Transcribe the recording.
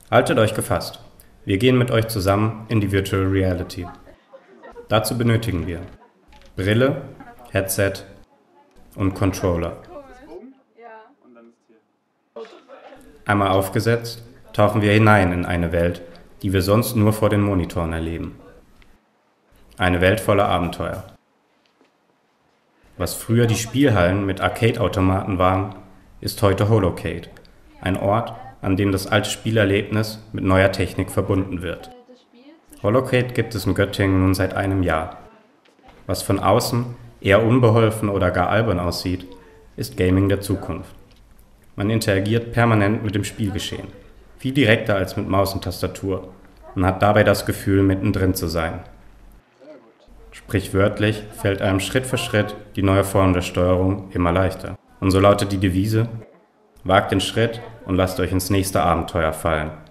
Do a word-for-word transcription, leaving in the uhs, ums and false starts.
Haltet euch gefasst. Wir gehen mit euch zusammen in die Virtual Reality. Dazu benötigen wir Brille, Headset und Controller. Einmal aufgesetzt, tauchen wir hinein in eine Welt, die wir sonst nur vor den Monitoren erleben. Eine Welt voller Abenteuer. Was früher die Spielhallen mit Arcade-Automaten waren, ist heute Holocade, ein Ort, an dem das alte Spielerlebnis mit neuer Technik verbunden wird. Holocade gibt es in Göttingen nun seit einem Jahr. Was von außen eher unbeholfen oder gar albern aussieht, ist Gaming der Zukunft. Man interagiert permanent mit dem Spielgeschehen, viel direkter als mit Maus und Tastatur, und hat dabei das Gefühl, mittendrin zu sein. Sprichwörtlich fällt einem Schritt für Schritt die neue Form der Steuerung immer leichter. Und so lautet die Devise: Wagt den Schritt und lasst euch ins nächste Abenteuer fallen.